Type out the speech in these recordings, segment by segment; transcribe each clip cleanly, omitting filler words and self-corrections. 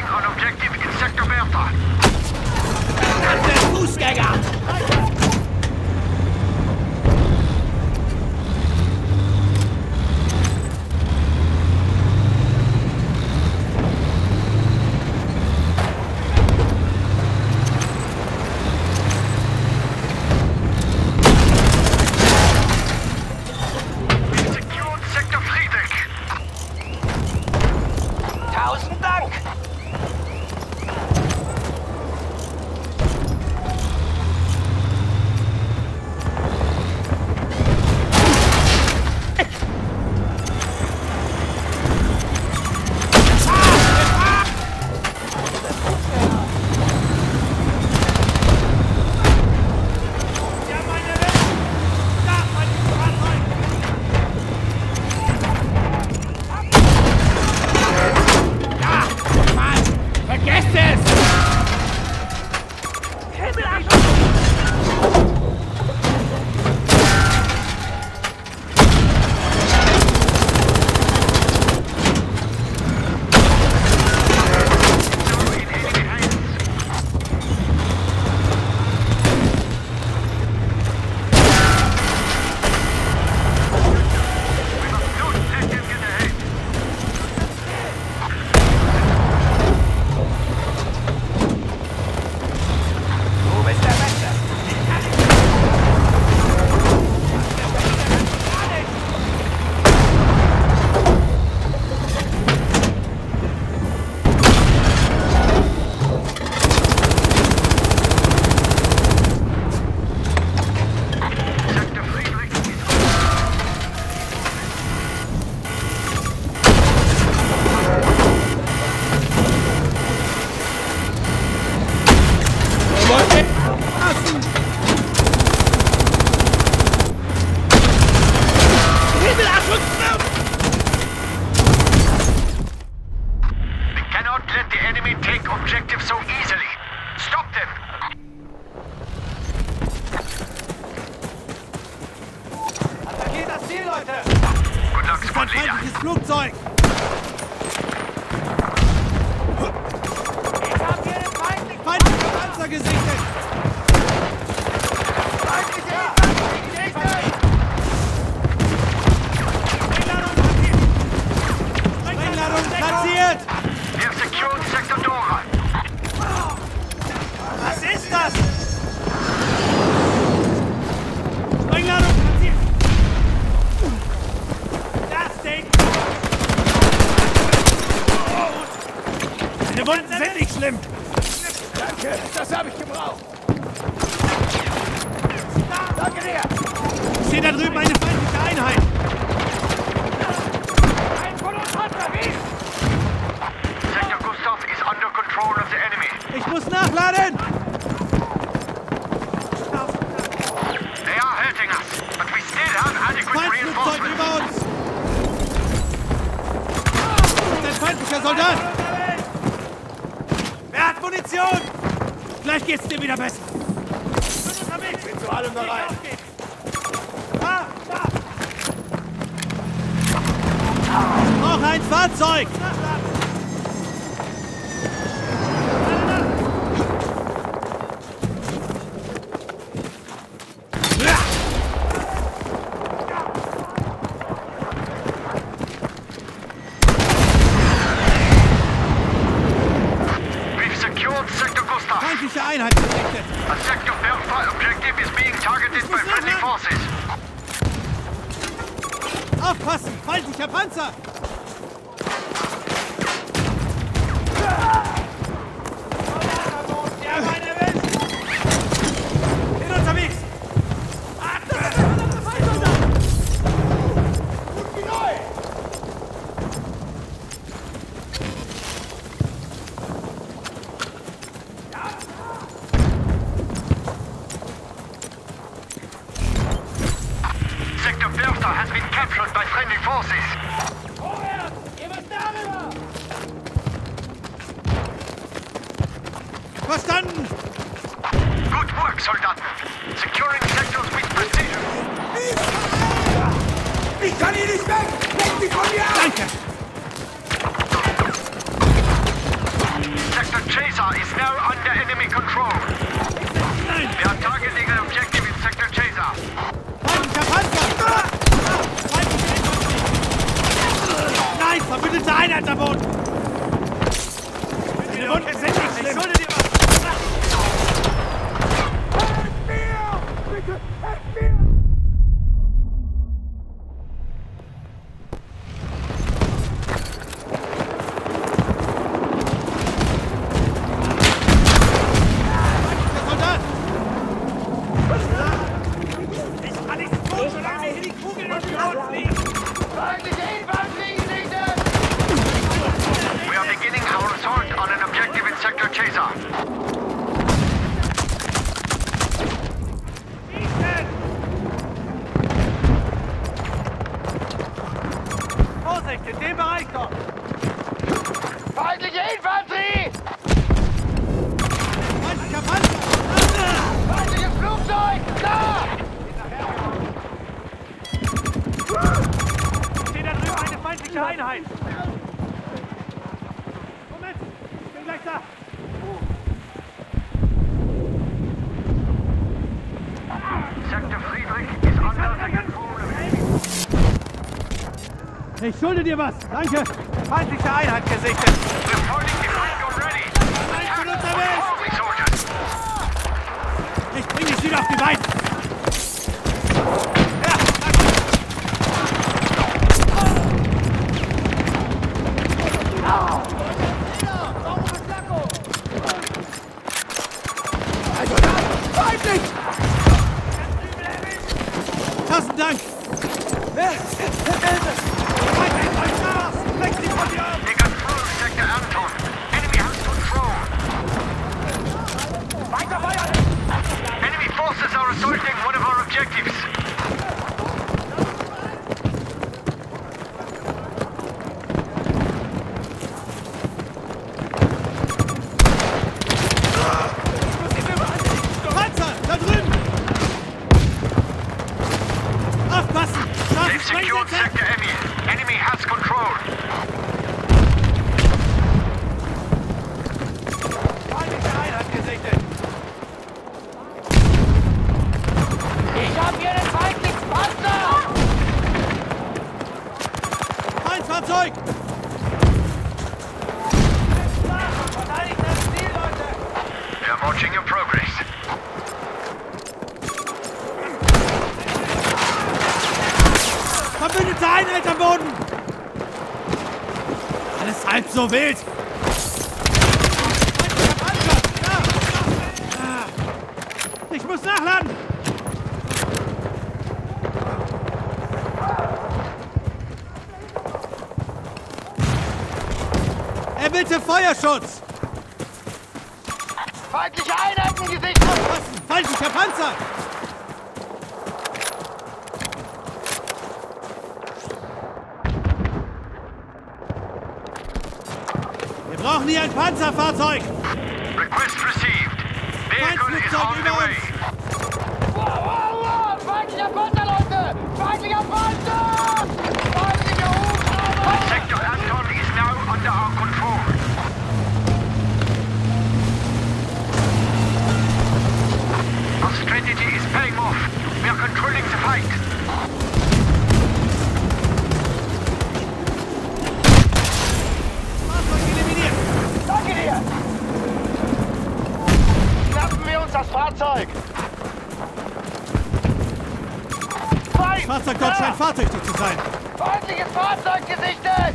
on objective in Sector Bertha. Das sind Fußgänger! Flugzeug! Ich hab hier den Feindliche Panzer gesichtet! Sprengladung platziert! Wir secured Sector Dora. Was ist das? Sprengladung platziert! Das Ding! Deine Wunden sind nicht schlimm! Danke, das habe ich gebraucht. Danke dir! Ich sehe da drüben eine feindliche Einheit! Ein von uns hat verwiesen! Sector Gustav is under control of the enemy. Ich muss nachladen! They are hurting us, but we still have adequate Feindflugzeug reinforcements. über uns! Das ist ein feindlicher Soldat! Wer hat Munition? Gleich geht's dir wieder besser. Ich bin zu allem bereit. Da! Ich brauche ein Fahrzeug! We've secured Sector Gustav. Feindliche Einheit gerichtet! A Sector Bertha objective is being targeted by friendly forces. Aufpassen! Feindlicher Panzer! Bin unterwegs! Sector Bertha has been captured by friendly forces. Verstanden! Good work, Soldaten. Securing sectors with precision. Ich kann hier nicht weg! Leg dich von mir ab! Danke! Chaser is now under enemy control. Nein! We are targeting an objective in Sector Chaser. Feindlicher Panzer! Feindliche Infanterie! Nein, verbündete Einheit am Boden! Meine Wunden sind nicht schlimm! Ich schulde dir was! Helft mir! Bitte, helft mir! Soldat! Ich kann nicht tun, solange mir hier die Kugeln und die Haut fliegen! Feindliche Infanterie gesichtet! We are beginning our assault on an objective in Sector Chaser. Schießen! Vorsicht, in dem Bereich kommt! Feindliche Infanterie! Feindlicher Panzer! Feindliches Flugzeug! Da! Ich sehe da drüben eine feindliche Einheit! Moment! Ich bin gleich da! Sector Friedrich is under the control of enemy. Ich schulde dir was! Danke! Feindliche Einheit gesichtet! We're fighting behind already. Ich bin unterwegs! Army soldiers. Ich bring dich wieder auf die Beine! Ja, Feindlich! Tausend Dank! Leg sie von dir ab! They control Sector Anton. Enemy has control. Weiter feuern! Enemy forces are assaulting one of our objectives. Panzer! Da drüben! Aufpassen! They've secured Sector Emmy. Enemy has control. Feindliche Einheit gesichtet! Ich hab hier einen feindlichen Panzer! Feindfahrzeug! Verteidigt das Ziel, Leute! We are watching your progress. Verbündete Einheit am Boden! Alles halb so wild! Feindlicher Panzer! Da! Ah. Ich muss nachladen! Er bitte Feuerschutz! Feindliche Einheiten gesichtet! Was? Feindlicher Panzer! Wir brauchen hier ein Panzerfahrzeug! Request received. Vehicle is Feindflugzeug on the über way. uns! Wow, wow, wow! Feindlicher Panzer, Leute! Feindlicher Panzer! Feindlicher Hubschrauber! Sector Anton is now under our control. Our strategy is paying off. We are controlling the fight. Fahrzeug eliminiert! Danke dir! Schnappen wir uns das Fahrzeug! Das Fahrzeug dort scheint fahrtüchtig zu sein! Feindliches Fahrzeug gesichtet!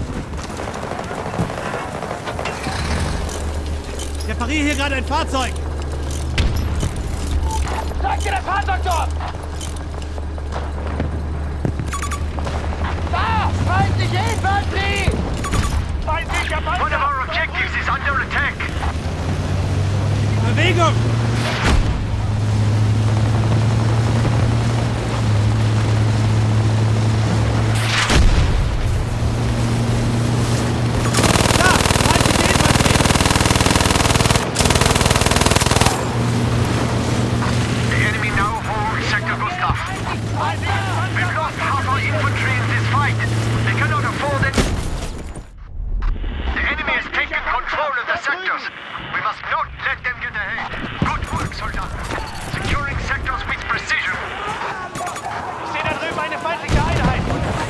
Ich repariere hier gerade ein Fahrzeug! Zeig dir das Fahrzeug dort! Da! Feindliche Infanterie! Feindlicher One of Panzer! our objectives is under attack. Bewegung! Da! Feindliche Infanterie! The enemy now holds Sector Gustav. We've lost half our infantry in this fight. They cannot afford it. The enemy has taken control of the sectors. We must not let them get ahead. Good work, Soldaten. Securing sectors with precision. Ich sehe da drüben eine feindliche Einheit.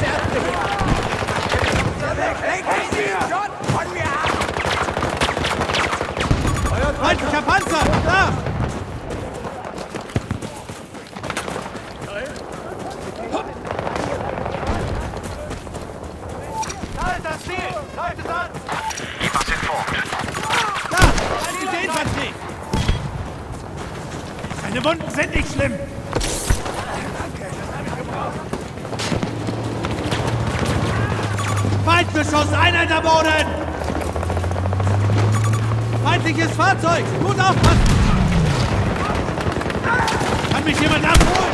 Feindlicher Panzer! Da! Da ist das Ziel. Läuft es an. Keep us informed. Da! Feindliche Infanterie! Seine Wunden sind nicht schlimm! Feindbeschuss! Einheit am Boden! Feindliches Fahrzeug! Gut aufpassen! Kann mich jemand abholen?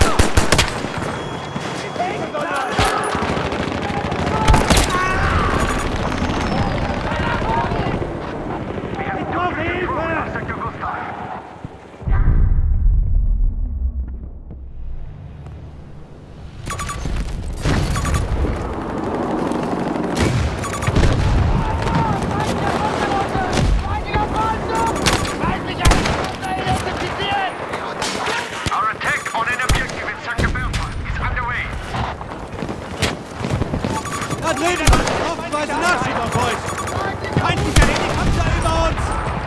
Ich brauche Hilfe! Sector Gustav. Our attack on an objective in Sector Belfast is underway. Da drehen wir! Haufenweise Nachschub auf euch! Feindlicher Helikopter über uns!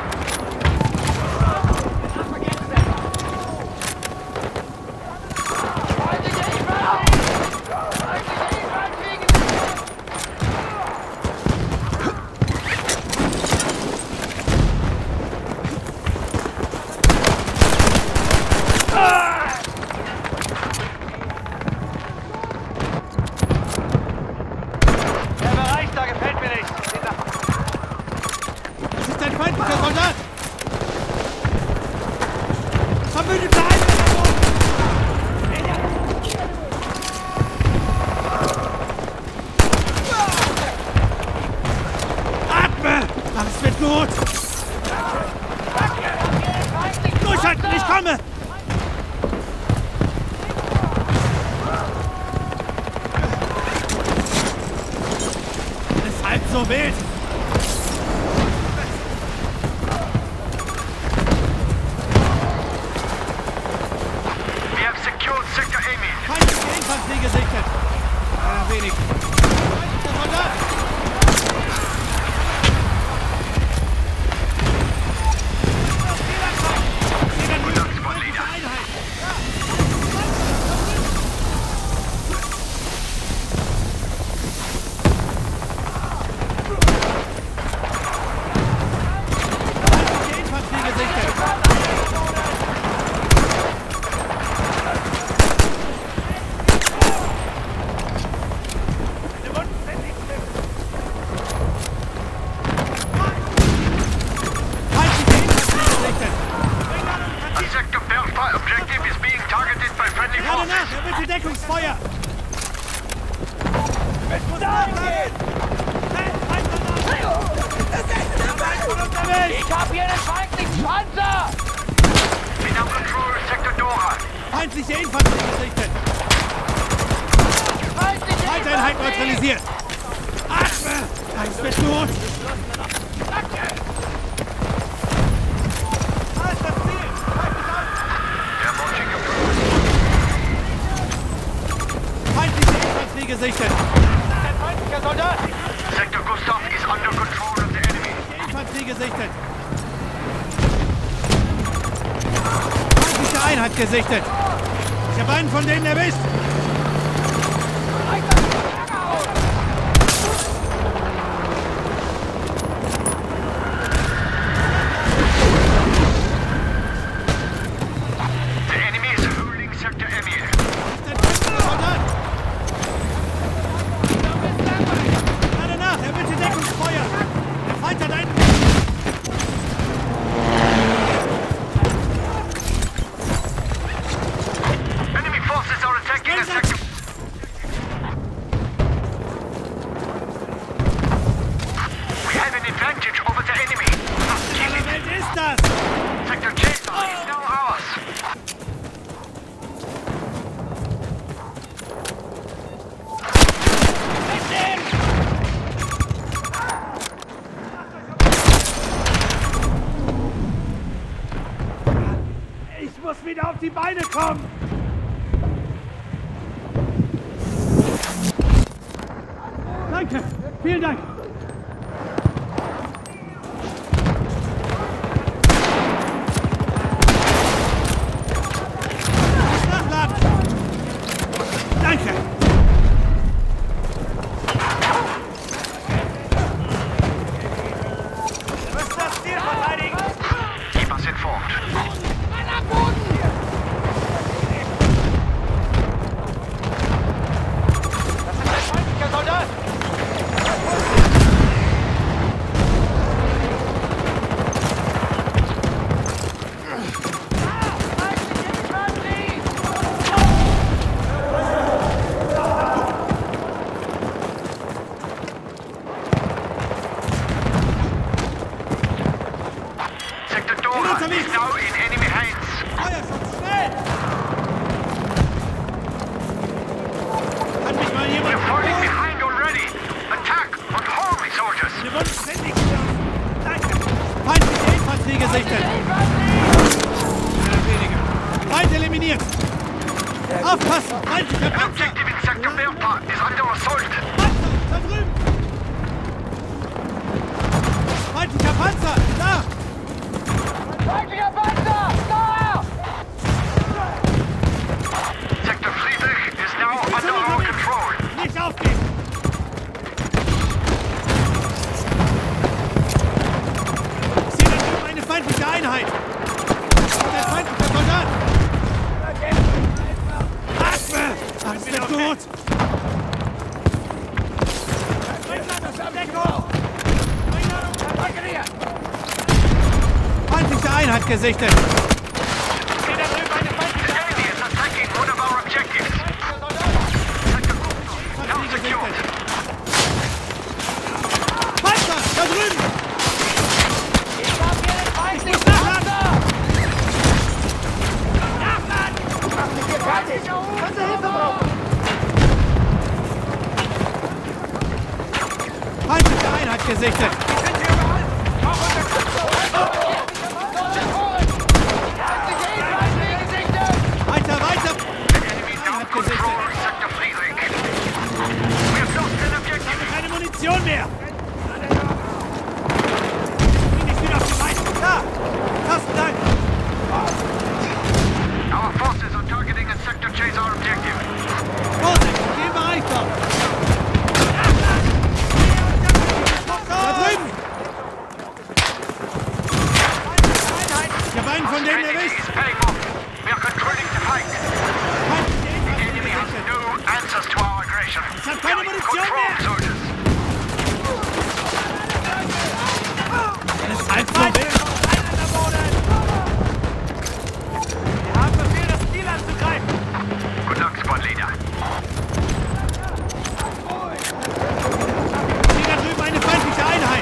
Der Bereich da gefällt mir nicht. Das ist ein feindlicher Soldat! Verbündete Einheit am Boden! Atme! Alles wird gut! Durchhalten, ich komme! Ist halb so wild! We have secured Sector Amy. Feindliche Infanterie gesichtet! Wenig. Feindlicher Soldat! Good luck, Squad Leader. Einheit! Feindliche Infanterie gesichtet! Meine Wunden sind nicht schlimm! Feindliche Infanterie gesichtet! A Sector Belfast objective is being targeted by friendly Gerade forces. nach! Er bitte Deckungsfeuer! Ich hab hier einen feindlichen Panzer. We now control Sector Dora. Feindliche Infanterie gesichtet! Feindeinheit neutralisiert! Atme! Alles wird gut! Da ist das Ziel! They're marching approach. Feindliche Infanterie gesichtet! Ein feindlicher Soldat. Sector Gustav is under control of the enemy. Infanterie gesichtet! Feindliche Einheit gesichtet! Ich habe einen von denen erwischt! The enemy is holding Sector Emil. Das ist ein feindlicher Soldat! Gerade nach! Er bitte Deckungsfeuer! Der Feind hat einen... Enemy forces are attacking a sector. We have an advantage over the enemy. Kill Was it. Welt ist das? Sector Chester is now ours. wieder auf die Beine kommen! Danke! Vielen Dank! Nachladen! Danke! Wir müssen das Ziel verteidigen! Keep us informed. Das ist ein feindlicher Soldat! Sector Dora is now in enemy hands. Feuerschutz, schnell! Kann mich mal jemand We're falling holen? behind already. Attack on home, soldiers. Wir wurden ständig Danke! Feindliche Infanterie gesichtet! Mehr weniger. Feind eliminiert! Aufpassen! Feindlicher Panzer! Objective in Sector Bertha is under assault. Panzer! Da drüben! Feindlicher Panzer! Da! Feindlicher Panzer! Da! Sector Friedrich is now under our control. Nicht aufgeben! Ich sehe da drüben eine feindliche Einheit! Und ein feindlicher Soldat! Atme! Alles wird gut! Feindliche Einheit gesichtet! Ich sehe da drüben eine The feindliche enemy is attacking one of our objectives. Sector Gupta now secured. Panzer! Da drüben! Ich hab hier einen feindlichen Nachladen! Mach mich hier fertig! Kannst du Hilfe brauchen? Feindliche Einheit gesichtet! Die sind hier überall! Brauch Unterstützung! Weiter, weiter! Enemy now control Sector Friedrich. We have lost an objective. Keine Munition mehr! Bin ich wieder auf die Beine! Da! Tasten Dank! Our forces are targeting a sector chase our objective. Vorsicht! Den Bereich dort! Da drüben! Ich habe einen von denen Training erwischt! is paying off. We are controlling the fight. Feindliche The Infanterie enemy has gesichtet! no answers to our aggression. Ich hab keine We are in Munition control, mehr. soldiers. Das ist halb so wild! Wir haben Befehl, das Ziel anzugreifen! Good luck, squad leader. Ich sehe da drüben eine feindliche Einheit!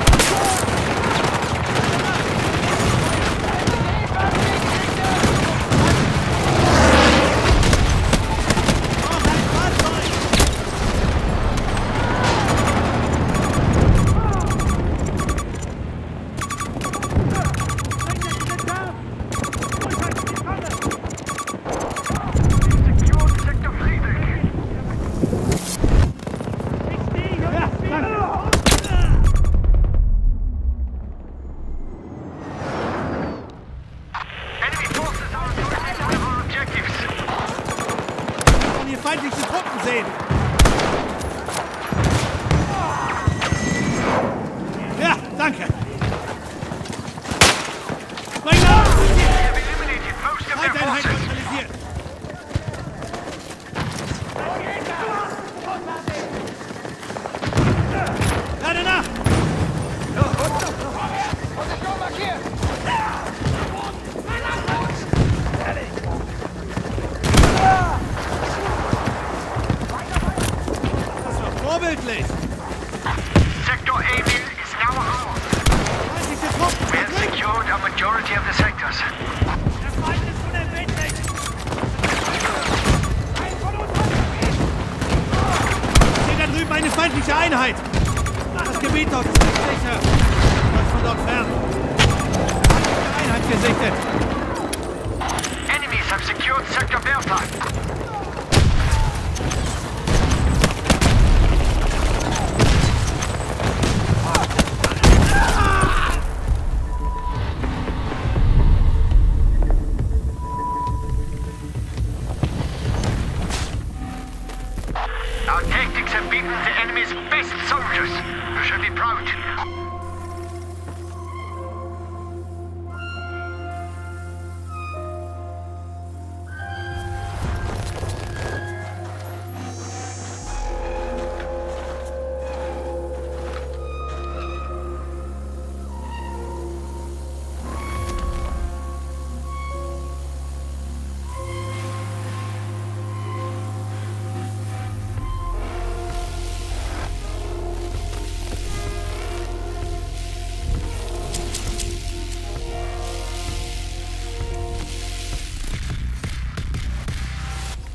Braucht ein Fahrzeug! Secure Sector Friedrich. Ja, danke! Enemy forces are approaching one of our objectives. Und hier feindliche Truppen sehen! Ja, danke! Spring auf! We have eliminated most of their Feindeinheit forces. neutralisiert! Lade nach! Position markiert! Das war vorbildlich! Sector Emil is now ours. Feindliche Truppen! We have Da drüben! secured a majority of the sectors. Der Feind ist unerbittlich! Ich sehe da drüben eine feindliche Einheit! Das Gebiet dort ist nicht sicher! Das von dort fern! Feindliche Einheit gesichtet!